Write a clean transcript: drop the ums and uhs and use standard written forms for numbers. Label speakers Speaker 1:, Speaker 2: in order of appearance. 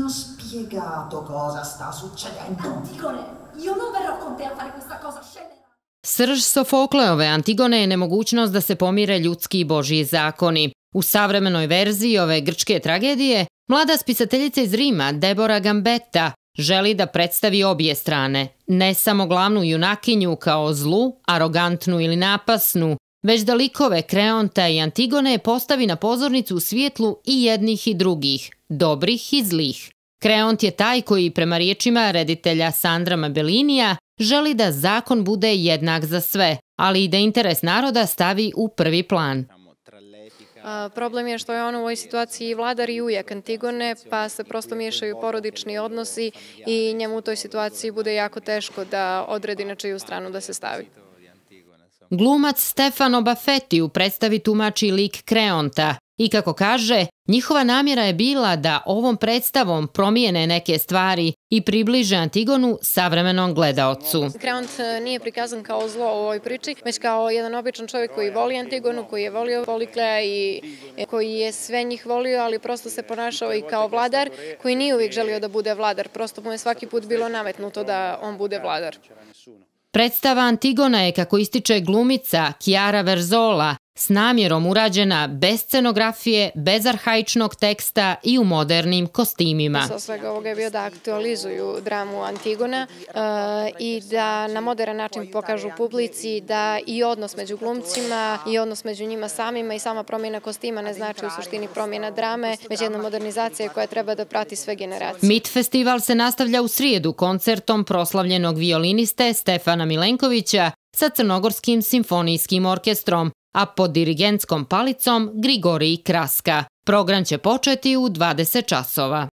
Speaker 1: hanno spiegato cosa sta succedendo.
Speaker 2: Antigone, io non verrò con te a fare questa cosa scellerata.
Speaker 3: Srž Sofokleove Antigone je nemogućnost da se pomire ljudski i božji zakoni. U savremenoj verziji ove grčke tragedije, mlada spisateljica iz Rima, Debora Gambetta, želi da predstavi obje strane, ne samo glavnu junakinju kao zlu, arogantnu ili napasnu, već da likove Kreonta i Antigone postavi na pozornicu u svijetlu i jednih i drugih, dobrih i zlih. Kreont je taj koji, prema riječima reditelja Sandra Mabelinija, želi da zakon bude jednak za sve, ali i da interes naroda stavi u prvi plan.
Speaker 4: Problem je što je on u ovoj situaciji vladar i ujak Antigone, pa se prosto miješaju porodični odnosi i njemu u toj situaciji bude jako teško da odredi na čiju stranu da se stavi.
Speaker 3: Glumac Stefano Baffetti u predstavi tumači lik Kreonta i kako kaže, njihova namjera je bila da ovom predstavom promijene neke stvari i približe Antigonu savremenom gledaocu.
Speaker 4: Kreont nije prikazan kao zlo u ovoj priči, već kao jedan običan čovjek koji voli Antigonu, koji je volio Polikleja i koji je sve njih volio, ali prosto se ponašao i kao vladar, koji nije uvijek želio da bude vladar. Prosto mu je svaki put bilo nametnuto da on bude vladar.
Speaker 3: Predstava Antigona je, kako ističe glumica Chiara Verzola, s namjerom urađena bez scenografije, bez arhaičnog teksta i u modernim kostimima.
Speaker 4: Sa svega ovoga je bio da aktualizuju dramu Antigona i da na modern način pokažu publici da i odnos među glumcima i odnos među njima samima i sama promjena kostima ne znači u suštini promjena drame, već jedna modernizacija koja treba da prati sve generacije.
Speaker 3: MIT festival se nastavlja u srijedu koncertom proslavljenog violiniste Stefana Milenkovića sa Crnogorskim simfonijskim orkestrom, a pod dirigentskom palicom Grigorij Kraska. Program će početi u 20 časova.